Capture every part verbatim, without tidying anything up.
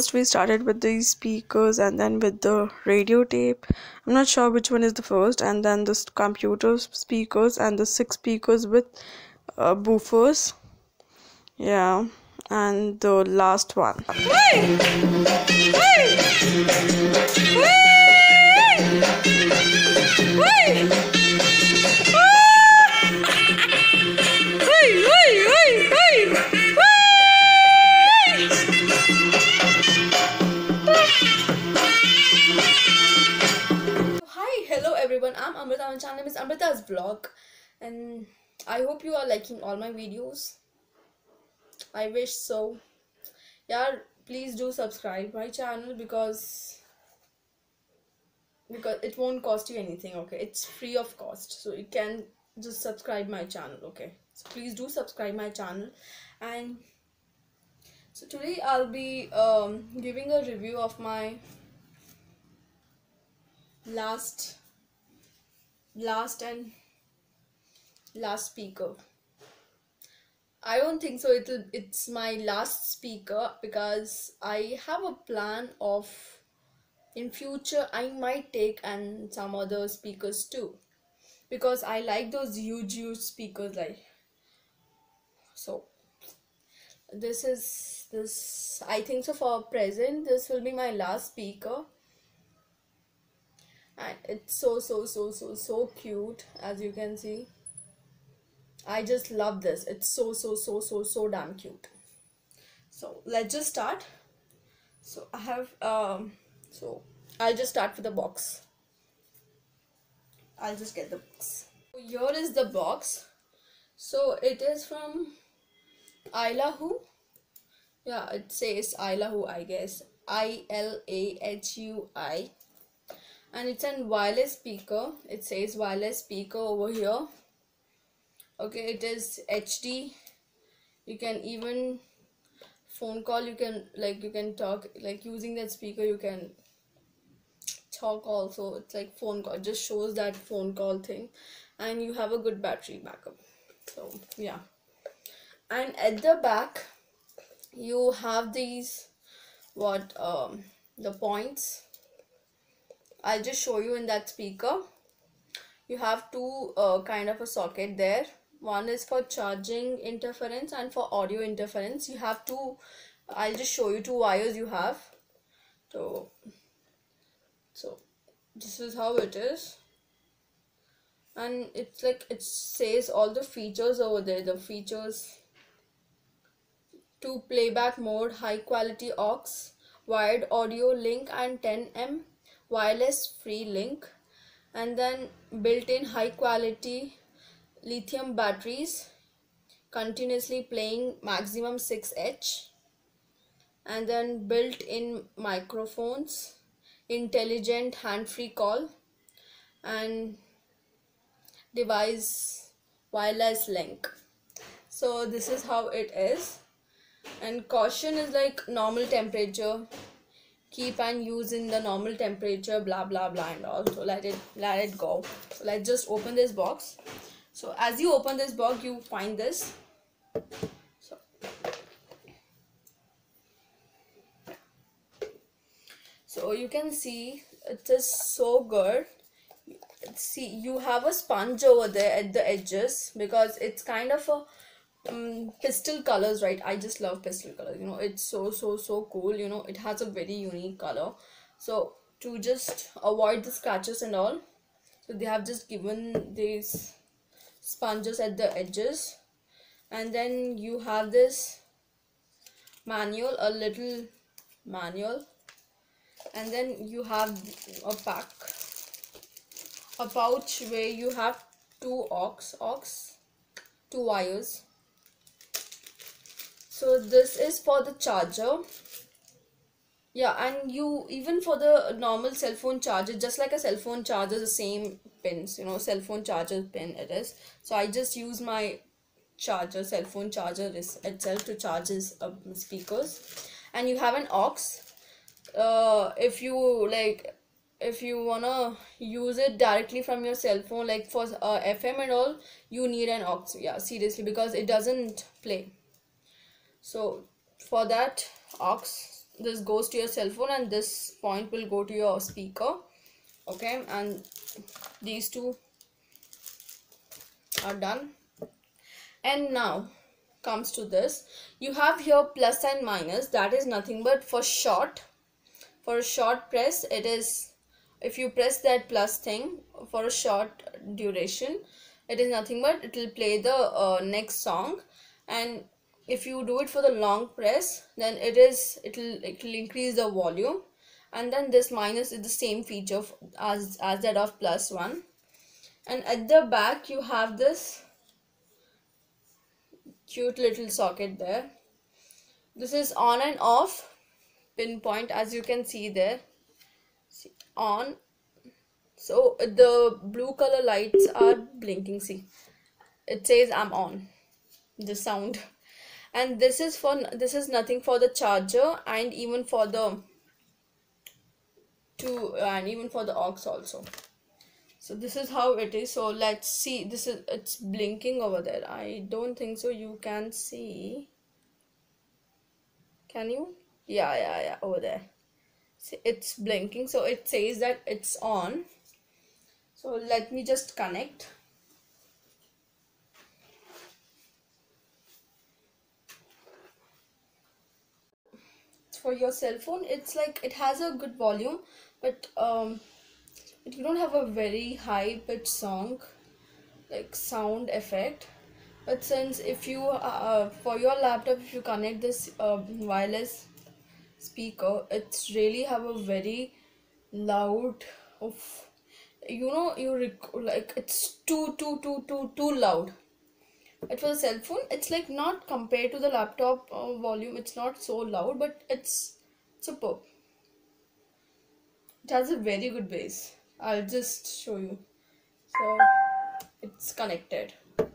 first we started with these speakers and then with the radio tape. I'm not sure which one is the first, and then the computer speakers and the six speakers with uh, woofers. Yeah, and the last one. Hey! Hey! Hey! Hey! Hello everyone, I'm Amrita. My channel is Amrita's Vlog, and I hope you are liking all my videos. I wish so. Yeah, please do subscribe my channel because because it won't cost you anything. Okay, it's free of cost, so you can just subscribe my channel. Okay, so please do subscribe my channel. And so today I'll be um, giving a review of my last last and last speaker. I don't think so it'll it's my last speaker, because I have a plan of in future I might take and some other speakers too, because I like those huge huge speakers. Like, so this is this I think so for present this will be my last speaker, and it's so so so so so cute. As you can see, I just love this. It's so so so so so damn cute. So let's just start. So I have um so I'll just start with the box. I'll just get the box. So here is the box. So it is from Illahu. Yeah, it says Illahu, I guess. I L A H U I. And it's a wireless speaker. It says wireless speaker over here. Okay, it is H D. You can even phone call, you can like you can talk, like using that speaker you can talk also. It's like phone call, it just shows that phone call thing, and you have a good battery backup. So yeah, and at the back you have these what um the points. I'll just show you in that speaker. You have two uh, kind of a socket there. One is for charging interference and for audio interference. You have two, I'll just show you two wires you have. So, so this is how it is. And it's like, it says all the features over there. The features: two playback mode, high quality aux, wired audio link and ten millimeter wireless free link. And then built-in high quality lithium batteries, continuously playing maximum six H, and then built-in microphones, intelligent hand-free call, and device wireless link. So this is how it is. And caution is like normal temperature, keep and use in the normal temperature, blah blah blah, and all. So let it let it go. So let's just open this box. So as you open this box, you find this. So, so you can see it is so good. See, you have a sponge over there at the edges, because it's kind of a um, pastel colors, right? I just love pastel colors, you know. It's so so so cool, you know. It has a very unique color. So to just avoid the scratches and all, so they have just given these sponges at the edges. And then you have this manual, a little manual, and then you have a pack, a pouch where you have two aux aux two wires. So this is for the charger. Yeah, and you even for the normal cell phone charger, just like a cell phone charger, the same pins, you know, cell phone charger pin it is. So I just use my charger, cell phone charger itself to charge his uh, speakers. And you have an aux. Uh, if you like, if you wanna use it directly from your cell phone, like for uh, F M and all, you need an aux. Yeah, seriously, because it doesn't play. So for that aux, this goes to your cell phone and this point will go to your speaker. Okay, and these two are done. And now comes to this. You have here plus and minus. That is nothing but for short. For a short press, it is, if you press that plus thing for a short duration, it is nothing but it will play the uh, next song. And if you do it for the long press, then it is it will it will increase the volume. And then this minus is the same feature as as that of plus one. And at the back you have this cute little socket there. This is on and off pinpoint, as you can see there. See, on. So the blue color lights are blinking. See, it says I'm on. The sound. And this is for this is nothing for the charger, and even for the to and even for the aux also. So this is how it is. So let's see. This is it's blinking over there. I don't think so. You can see. Can you? Yeah, yeah, yeah. Over there. See, it's blinking. So it says that it's on. So let me just connect. For your cell phone, it's like it has a good volume, but um, you don't have a very high pitch song, like sound effect. But since if you uh, for your laptop, if you connect this uh, wireless speaker, it's really have a very loud of, you know, you rec like it's too too too too too loud. But for the cell phone, it's like not compared to the laptop uh, volume, it's not so loud, but it's superb. It has a very good bass. I'll just show you. So it's connected.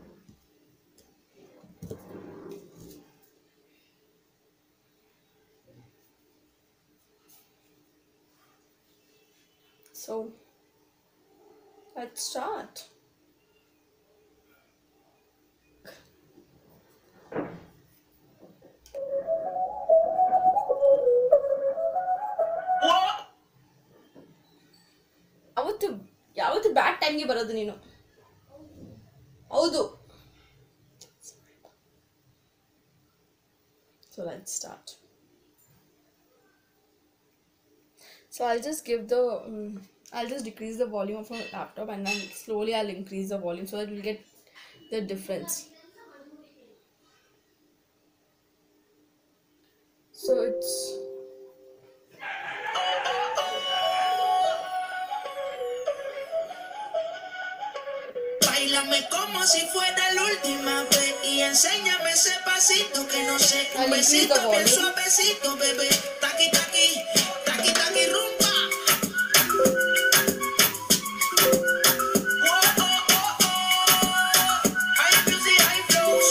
So let's start. ಯಾವತ್ತು ಯಾವತ್ತು ಬ್ಯಾಡ್ ಟೈಮ್ಗೆ ಬರೋದು ನೀನು. ಹೌದು. So let's start. So I'll just give the um, I'll just decrease the volume of my laptop, and then slowly I'll increase the volume so that we'll get the difference. So it's Báilame como si fuera la última vez y enséñame ese pasito que no sé, un besito bien suavecito, bebé. Taqui taqui, taqui taqui rumba. Oh, oh, oh, oh. High music, high flows.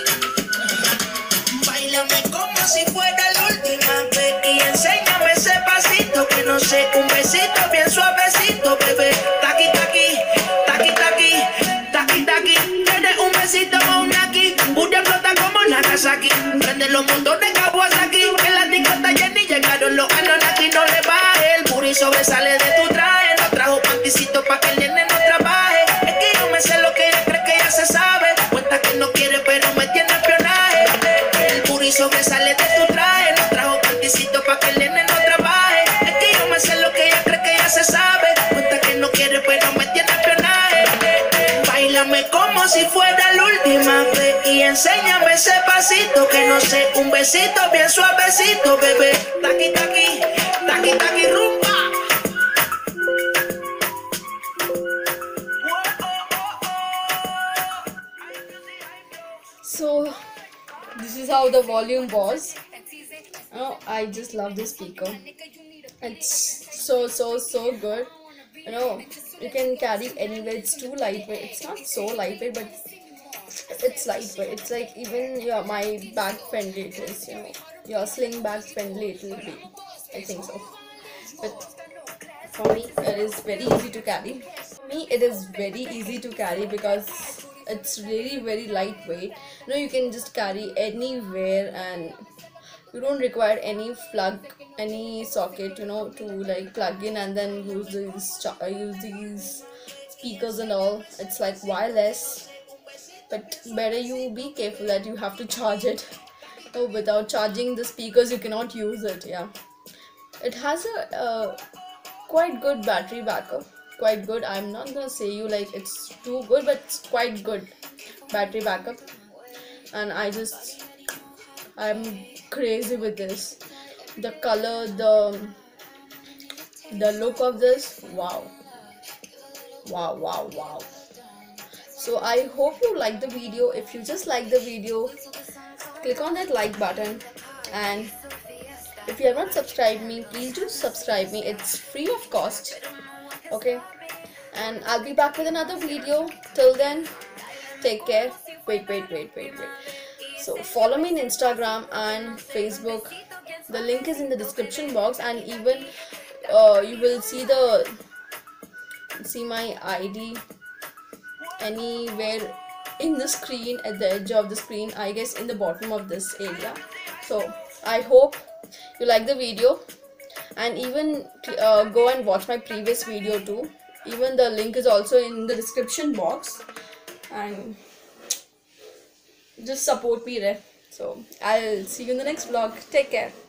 Báilame como si fuera la última vez y enséñame ese pasito que no sé, un besito bien suavecito, bebé. Taqui taqui, taqui taqui. Taki taki, tienes un besito con un aquí. Bulla flota como Nagasaki. Prende los mundos de Kawasaki. En la discota Jenny llegaron los Anunnaki. No le baje, el booty sobresale de tu traje. No trajo panticito pa' que el nene no trabaje. Es que yo me sé lo que ella cree que ya se sabe. Cuenta que no quiere pero me tiene espionaje. El booty sobresale de tu traje. No trajo panticito pa' que el nene no trabaje. Es que yo me sé lo que ella cree que ya se sabe. Cuenta que no quiere pero me tiene espionaje. Báilame como si fuera la última vez y enséñame ese pasito que no sé, un besito bien suavecito, bebé. Taqui taqui, taqui taqui rumba. So this is how the volume was. Oh, I just love this speaker. It's so so so good. You know, you can carry anywhere. It's too lightweight. It's not so lightweight, but it's lightweight. It's like even your my bag friendly it is. You know, your sling bag friendly it will be. I think so. But for me, it is very easy to carry. For me, it is very easy to carry because it's really very lightweight. You know, you can just carry anywhere, and You don't require any plug, any socket, you know, to like plug in and then use these cha- uh, use these speakers and all. It's like wireless, but better you be careful that you have to charge it. Oh, without charging the speakers you cannot use it. Yeah, it has a uh, quite good battery backup. Quite good. I'm not gonna say you like it's too good, but it's quite good battery backup. And I just I'm crazy with this. The color, the the look of this, wow, wow, wow, wow. So I hope you like the video. If you just like the video, click on that like button, and if you have not subscribed me, please do subscribe me. It's free of cost. Okay, and I'll be back with another video. Till then, take care. Wait, wait, wait, wait, wait. So follow me on Instagram and Facebook. The link is in the description box, and even uh, you will see the see my I D anywhere in the screen, at the edge of the screen, I guess in the bottom of this area. So I hope you like the video, and even uh, go and watch my previous video too. Even the link is also in the description box, and just support me there. So I'll see you in the next vlog. Take care.